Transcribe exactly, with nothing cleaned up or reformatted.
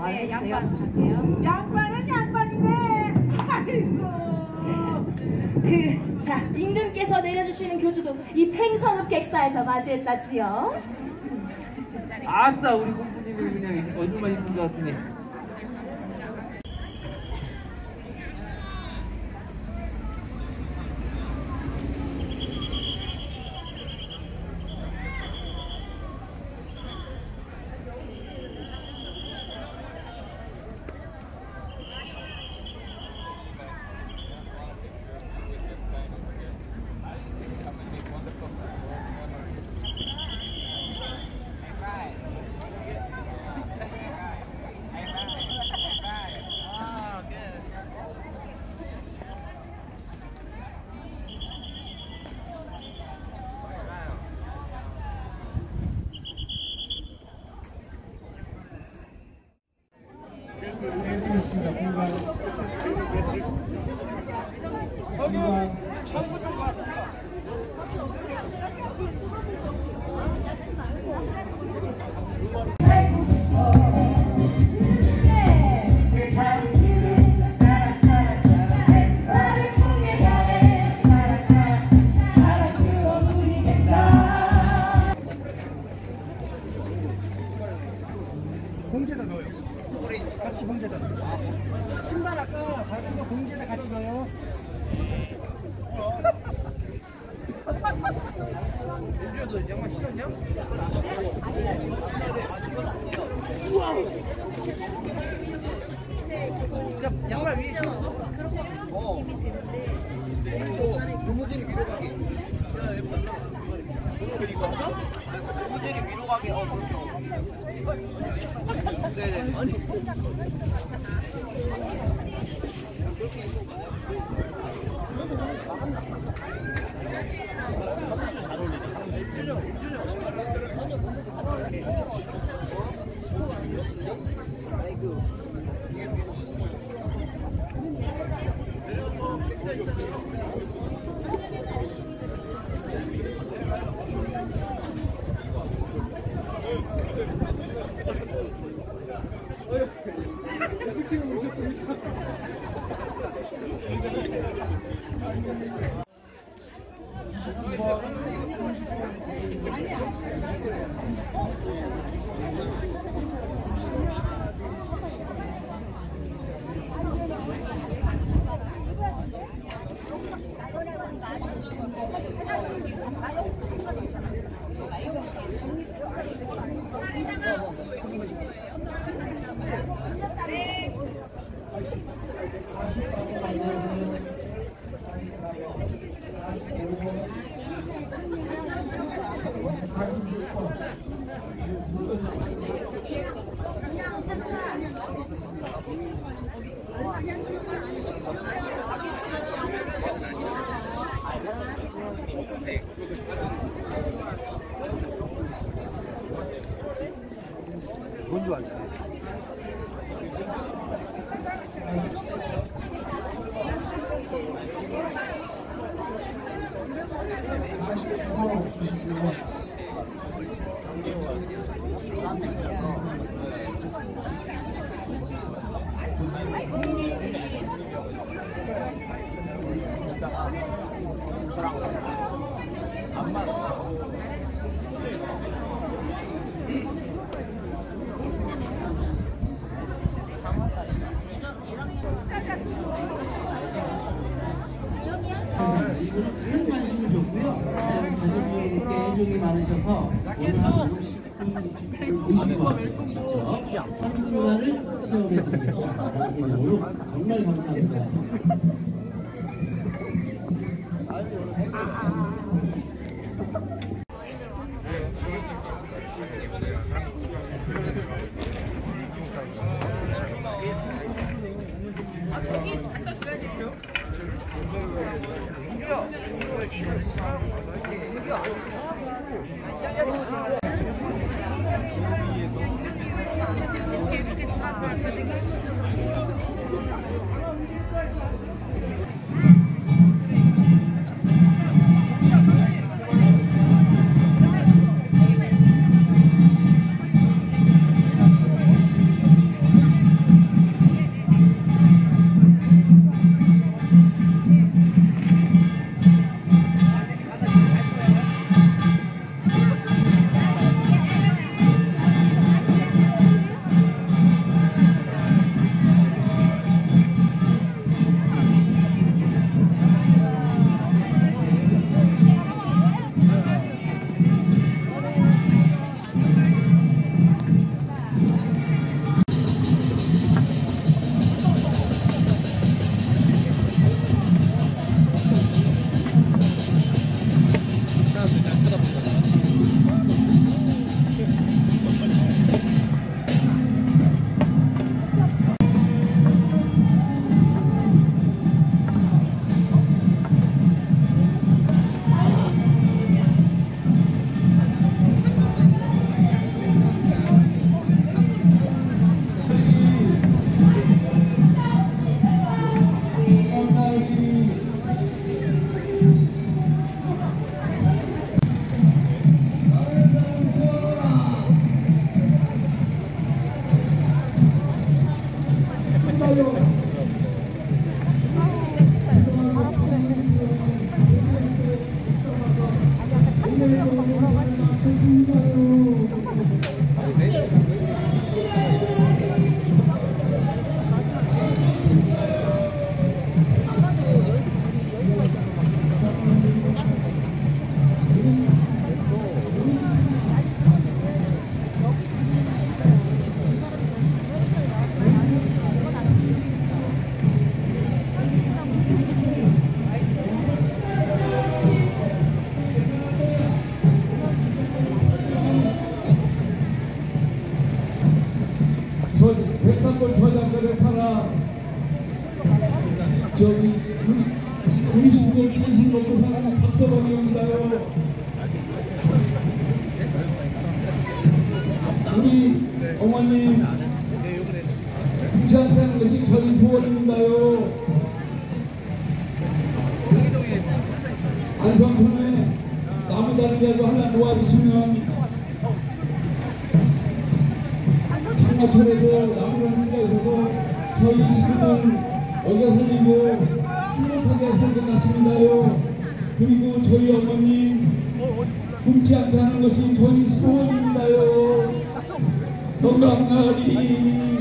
네, 양반 할게요. 양반은 양반이네. 아이고. 그, 자, 임금께서 내려주시는 교주도 이 팽성읍 객사에서 맞이했다지요. 아따, 우리 공주님이 그냥 얼굴만 이쁜 것 같으네. 봉지에다 넣어요. 같이 봉지에다 넣어요. 신발 아까 가진 거 봉지에다 같이 넣어요. 봉지에도 양말 신었냐? 우와! 양말 위에 신었어? 어. 그리고 고무줄이 위로 가게. 고무줄이 위로 가게. 어, 그렇게. 네네. 아니. 뭔 줄 알까? 큰 관심을 줬고요. 가족분께 애정이 많으셔서 오늘 한 오십 분 모시고 왔어요. 직접 한 주간을 체험해드리겠습니다. 정말 감사합니다. 아, 저기 갖다 줘야 돼요. 이렇게 이렇게 가서 저기 우리 시골 탄신 먹고 사는 박서방입니다요. 우리 어머님 붙지 않다는 것이 저희 소원입니다요. 안성촌에 나무다리라도 하나 놓아주시면 장마철에도 나무를 수가 있어서 저희 식구들 어겨 살리고 행복하게 살 것 같습니다요. 그리고 저희 어머님 굶지 않다는 것이 저희 소원입니다요. 건강하리